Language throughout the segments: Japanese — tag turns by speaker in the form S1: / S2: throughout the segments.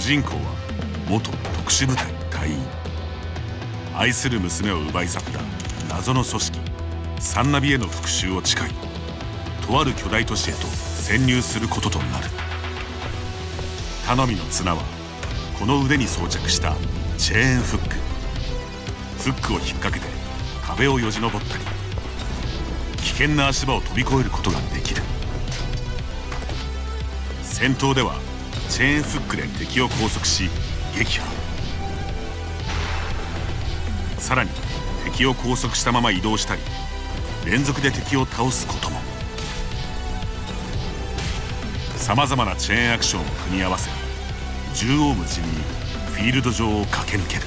S1: 人公は元特殊部隊隊員。愛する娘を奪い去った謎の組織サンナビへの復讐を誓い、とある巨大都市へと潜入することとなる。頼みの綱はこの腕に装着したチェーンフック。フックを引っ掛けて壁をよじ登ったり、危険な足場を飛び越えることができる。戦闘ではチェーンフックで敵を拘束し撃破。さらに敵を拘束したまま移動したり、連続で敵を倒すことも。さまざまなチェーンアクションを組み合わせ、縦横無尽にフィールド上を駆け抜ける。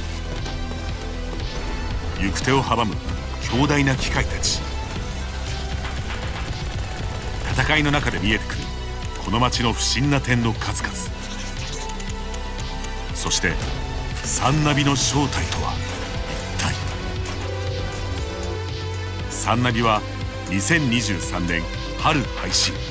S1: 行く手を阻む強大な機械たち。戦いの中で見えてくるこの街の不審な点の数々。そしてサンナビの正体とは一体。サンナビは2023年春配信。